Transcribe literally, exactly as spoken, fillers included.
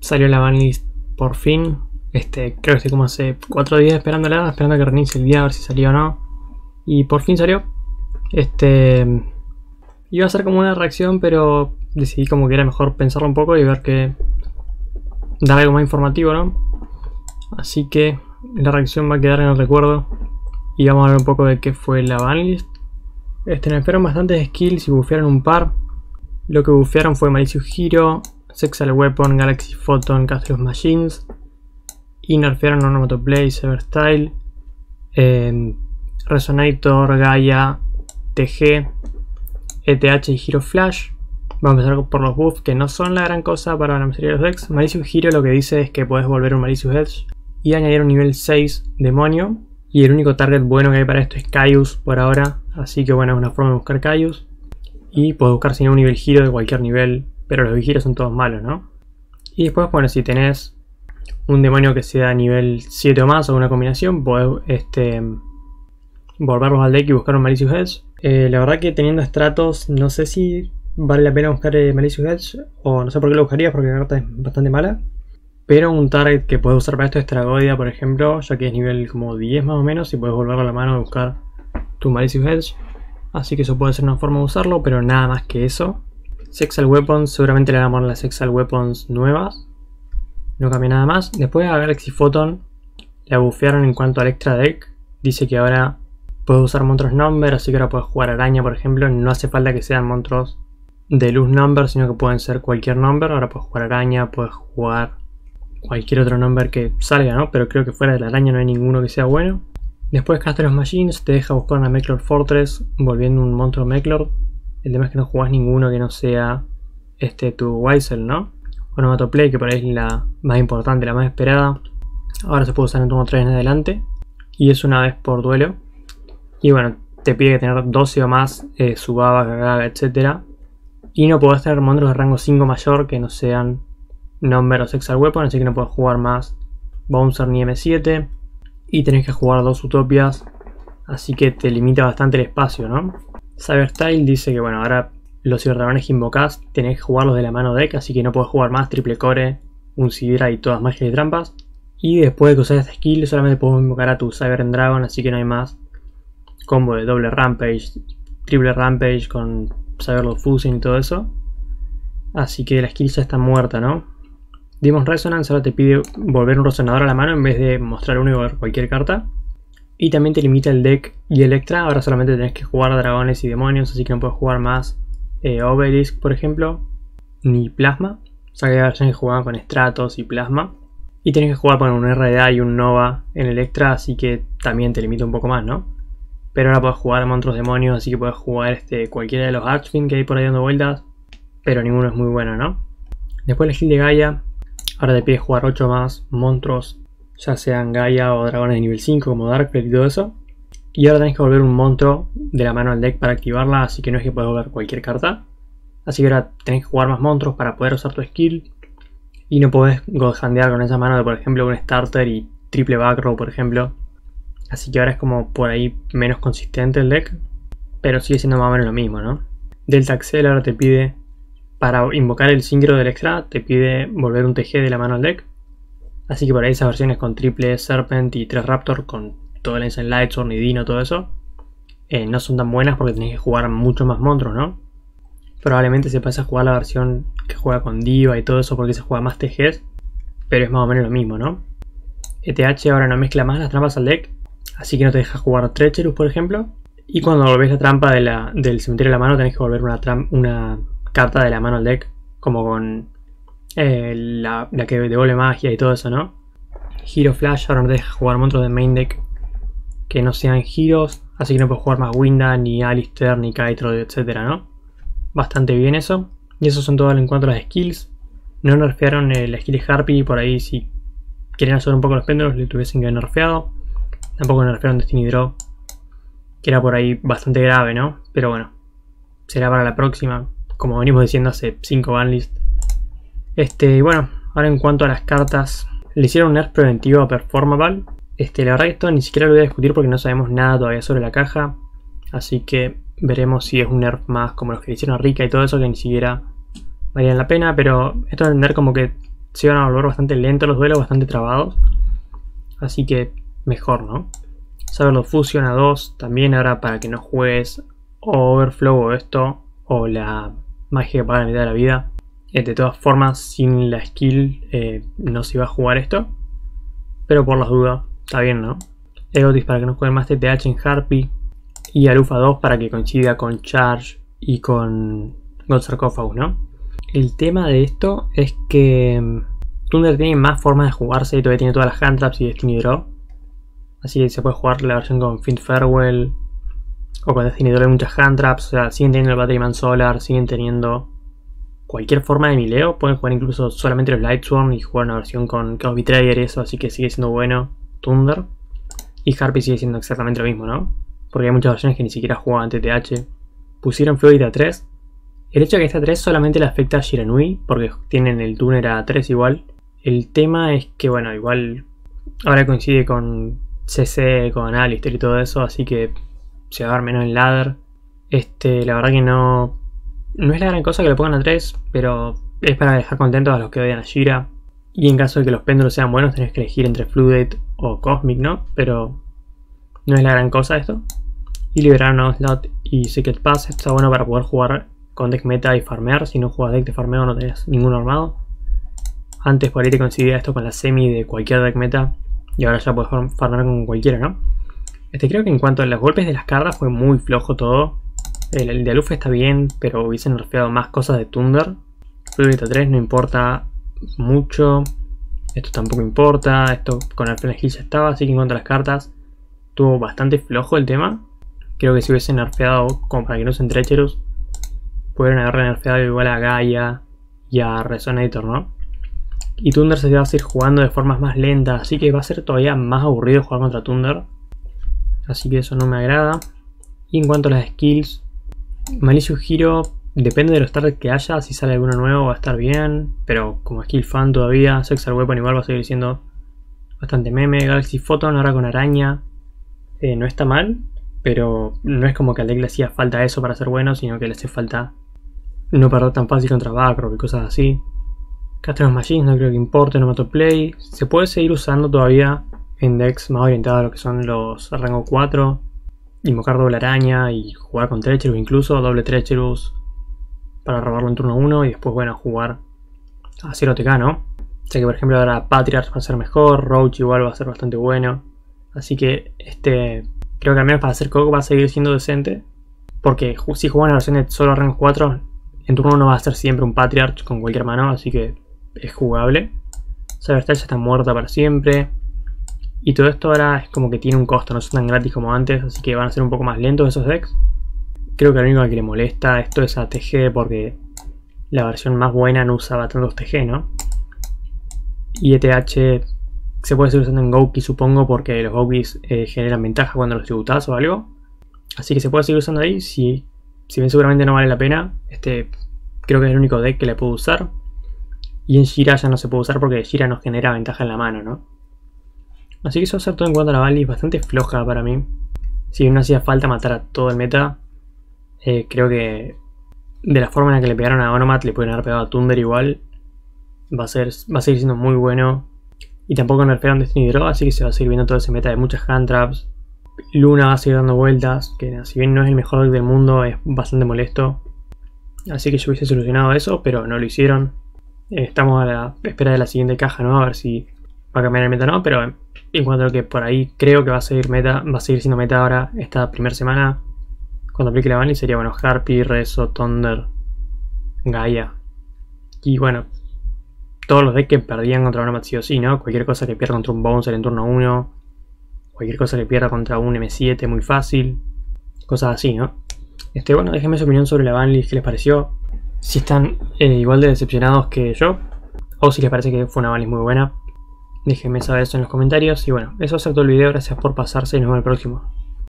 salió la banlist por fin. Este, creo que estoy como hace cuatro días esperándola, esperando a que reinicie el día a ver si salió o no. Y por fin salió. Este, iba a ser como una reacción, pero decidí como que era mejor pensarlo un poco y ver que dar algo más informativo, ¿no? Así que la reacción va a quedar en el recuerdo y vamos a hablar un poco de qué fue la banlist. Este, nerfearon bastantes skills y bufearon un par. Lo que bufearon fue Malicious Hero, Sexal Weapon, Galaxy Photon, Castellos Machines. Y nerfearon Onomatoplay, Severstyle, eh, Resonator, Gaia, T G, E T H y Hero Flash. Vamos a empezar por los buffs que no son la gran cosa para la mayoría de los decks. Malicious Hero lo que dice es que puedes volver un Malicious Edge y añadir un nivel seis demonio. Y el único target bueno que hay para esto es Caius por ahora. Así que bueno, es una forma de buscar Caius. Y puedes buscar sin un nivel Hero de cualquier nivel, pero los Heroes son todos malos, ¿no? Y después, bueno, si tenés un demonio que sea nivel siete o más o una combinación, podés este, volverlos al deck y buscar un Malicious Edge. Eh, la verdad que teniendo estratos no sé si vale la pena buscar eh, Malicious Edge, o no sé por qué lo buscaría porque la carta es bastante mala. Pero un target que puedes usar para esto es Tragoidia, por ejemplo, ya que es nivel como diez más o menos y puedes volverlo a la mano y buscar tu Malicious Edge. Así que eso puede ser una forma de usarlo, pero nada más que eso. Sexal Weapons, seguramente le damos las Sexal Weapons nuevas. No cambia nada más. Después a Galaxy Photon la bufearon en cuanto al extra deck. Dice que ahora puedes usar monstruos number, así que ahora puedes jugar araña, por ejemplo. No hace falta que sean monstruos de luz number, sino que pueden ser cualquier number. Ahora puedes jugar araña, puedes jugar cualquier otro number que salga, ¿no? Pero creo que fuera de la araña no hay ninguno que sea bueno. Después Castellos Machines te deja buscar una Meklord Fortress volviendo un monstruo Meklord. El tema es que no jugás ninguno que no sea este tu Wisel, ¿no? Onomatoplay, que por ahí es la más importante, la más esperada. Ahora se puede usar en turno tres en adelante. Y es una vez por duelo. Y bueno, te pide que tener doce o más eh, Subaba, Gagaga, etcétera. Y no podés tener monstruos de rango cinco mayor que no sean Number o Sexal Weapon. Así que no podés jugar más Bouncer ni M siete. Y tenés que jugar dos Utopias. Así que te limita bastante el espacio, ¿no? Cyberstyle dice que bueno, ahora los ciberdragones que invocás tenés que jugarlos de la mano deck, así que no podés jugar más triple core, un Sidra y todas magias y trampas. Y después de que usas esta skill solamente podés invocar a tu Cyber Dragon, así que no hay más combo de doble Rampage, triple Rampage con Cyberlord Fusion y todo eso. Así que la skill ya está muerta, ¿no? Demon Resonance ahora te pide volver un resonador a la mano en vez de mostrar uno y volver cualquier carta. Y también te limita el deck y el extra, ahora solamente tenés que jugar dragones y demonios, así que no puedes jugar más eh, Obelisk, por ejemplo, ni Plasma. O sea que hay versiones que jugaban con Stratos y Plasma. Y tenés que jugar con un R D A y un Nova en el extra, así que también te limita un poco más, ¿no? Pero ahora puedes jugar monstruos demonios, así que puedes jugar este, cualquiera de los Archfiend que hay por ahí dando vueltas, pero ninguno es muy bueno, ¿no? Después la skill de Gaia, ahora te pide jugar ocho más monstruos, ya sean Gaia o dragones de nivel cinco como Darkblade y todo eso. Y ahora tenés que volver un monstruo de la mano al deck para activarla, así que no es que puedes volver cualquier carta. Así que ahora tenés que jugar más monstruos para poder usar tu skill. Y no podés godhandear con esa mano de, por ejemplo, un starter y triple backrow, por ejemplo. Así que ahora es como por ahí menos consistente el deck, pero sigue siendo más o menos lo mismo, ¿no? Delta Axel ahora te pide, para invocar el Synchro del extra, te pide volver un T G de la mano al deck. Así que por ahí esas versiones con triple Serpent y tres Raptor, con todo el Ancient Lightsworn y Dino, todo eso, eh, no son tan buenas porque tenés que jugar mucho más monstruos, ¿no? Probablemente se pase a jugar la versión que juega con Diva y todo eso porque se juega más T Gs, pero es más o menos lo mismo, ¿no? E T H ahora no mezcla más las trampas al deck, así que no te deja jugar Treacherous, por ejemplo. Y cuando volvés la trampa de la, del cementerio de la mano, tenés que volver una, una carta de la mano al deck, como con eh, la, la que devuelve magia y todo eso, ¿no? Hero Flash ahora no te deja jugar monstruos de main deck que no sean Heroes, así que no puedes jugar más Winda, ni Alistair, ni Kytro, etcétera, ¿no? Bastante bien eso. Y eso son todos en cuanto a las skills. No nerfearon eh, la skill de Harpy, por ahí si quieren hacer un poco los péndulos le tuviesen que haber nerfeado. Tampoco nerfearon Destiny Draw, que era por ahí bastante grave, ¿no? Pero bueno, será para la próxima, como venimos diciendo hace cinco banlists. Este, bueno, ahora en cuanto a las cartas, le hicieron un nerf preventivo a Performable. Este, la verdad que esto ni siquiera lo voy a discutir porque no sabemos nada todavía sobre la caja. Así que veremos si es un nerf más como los que le hicieron a Rika y todo eso, que ni siquiera valían la pena. Pero esto de entender como que se iban a volver bastante lentos los duelos, bastante trabados. Así que mejor, ¿no? Saberlo Fusion a dos también ahora para que no juegues o Overflow o esto, o la magia que paga la mitad de la vida. Eh, de todas formas, sin la skill eh, no se iba a jugar esto. Pero por las dudas, está bien, ¿no? Egotis para que no jueguen más T T H en Harpy. Y Alufa dos para que coincida con Charge y con God Sarcophagus, ¿no? El tema de esto es que Thunder tiene más formas de jugarse y todavía tiene todas las hand traps y Destiny Draw. Así que se puede jugar la versión con Fiend Farewell o con Destiny Draw hay muchas hand traps. O sea, siguen teniendo el Batteryman Solar, siguen teniendo cualquier forma de mileo. Pueden jugar incluso solamente los Lightsworn y jugar una versión con Chaos Betrayer y eso, así que sigue siendo bueno Thunder. Y Harpy sigue siendo exactamente lo mismo, ¿no? Porque hay muchas versiones que ni siquiera juegan T T H. Pusieron Fluid a tres. El hecho de que esté a tres solamente le afecta a Shiranui, porque tienen el tuner a tres igual. El tema es que, bueno, igual ahora coincide con C C, con Alistair y todo eso, así que se va a dar menos en ladder. Este, la verdad que no, no es la gran cosa que le pongan a tres, pero es para dejar contentos a los que odian a Shira. Y en caso de que los péndulos sean buenos, tenés que elegir entre Floodgate o Cosmic, ¿no? Pero no es la gran cosa esto. Y liberaron a Onslaught y Secret Pass. Esto está bueno para poder jugar con deck meta y farmear. Si no juegas deck de farmeo no tenés ninguno armado. Antes por ahí te coincidía esto con la semi de cualquier deck meta. Y ahora ya puedes farmear con cualquiera, ¿no? Este, creo que en cuanto a los golpes de las cartas fue muy flojo todo. El, el de Alufa está bien, pero hubiesen nerfeado más cosas de Thunder. Fluid a tres no importa mucho. Esto tampoco importa. Esto con el Frenzy ya estaba. Así que en cuanto a las cartas, estuvo bastante flojo el tema. Creo que si hubiesen nerfeado como para que no se Treacherous, pudieron haber nerfeado igual a Gaia y a Resonator, ¿no? Y Thunder se va a seguir jugando de formas más lentas, así que va a ser todavía más aburrido jugar contra Thunder. Así que eso no me agrada. Y en cuanto a las skills, Malicious Hero depende de los targets que haya. Si sale alguno nuevo va a estar bien, pero como skill fan todavía. Sexal Weapon igual va a seguir siendo bastante meme. Galaxy Photon ahora con araña eh, no está mal, pero no es como que al deck le hacía falta eso para ser bueno, sino que le hace falta no perder tan fácil contra Backrock y cosas así. Caster of Machines no creo que importe, no mato play. Se puede seguir usando todavía en decks más orientados a lo que son los rango cuatro. Invocar doble araña y jugar con Treacherous, incluso doble Treacherous para robarlo en turno uno y después, bueno, jugar a cero T K, ¿no? Sé que por ejemplo ahora Patriarch va a ser mejor, Roach igual va a ser bastante bueno. Así que este creo que al menos para hacer Coco va a seguir siendo decente. Porque si juegan la versión de solo rango cuatro, en turno uno va a ser siempre un Patriarch con cualquier mano, así que es jugable. Cyberstyle ya está muerta para siempre. Y todo esto ahora es como que tiene un costo, no son tan gratis como antes, así que van a ser un poco más lentos esos decks. Creo que lo único que le molesta esto es a T G, porque la versión más buena no usaba tantos T G, ¿no? Y E T H se puede seguir usando en Gouki, supongo, porque los Goukis eh, generan ventaja cuando los tributas o algo. Así que se puede seguir usando ahí, si, si bien seguramente no vale la pena. Este creo que es el único deck que le puedo usar. Y en Shira ya no se puede usar porque Shira nos genera ventaja en la mano, ¿no? Así que eso va a ser todo en cuanto a la Valis, bastante floja para mí. Si bien no hacía falta matar a todo el meta, eh, creo que de la forma en la que le pegaron a Onomat, le pueden haber pegado a Thunder igual. Va a, ser, va a seguir siendo muy bueno. Y tampoco nerfearon Destiny Draw, así que se va a seguir viendo todo ese meta de muchas hand traps. Luna va a seguir dando vueltas, que si bien no es el mejor deck del mundo, es bastante molesto. Así que yo hubiese solucionado eso, pero no lo hicieron. Eh, estamos a la espera de la siguiente caja, ¿no? A ver si va a cambiar el meta o no, pero en cuanto a lo que por ahí creo que va a seguir meta, va a seguir siendo meta ahora esta primera semana. Cuando aplique la Vanilla sería, bueno, Harpy, Rezo, Thunder, Gaia. Y bueno, todos los decks que perdían contra Onomat sí o sí, ¿no? Cualquier cosa que pierda contra un Bouncer en turno uno. Cualquier cosa que pierda contra un M siete muy fácil. Cosas así, ¿no? Este, bueno, déjenme su opinión sobre la banlist, qué les pareció. Si están eh, igual de decepcionados que yo, o si les parece que fue una banlist muy buena, déjenme saber eso en los comentarios. Y bueno, eso va a ser todo el video, gracias por pasarse y nos vemos en el próximo.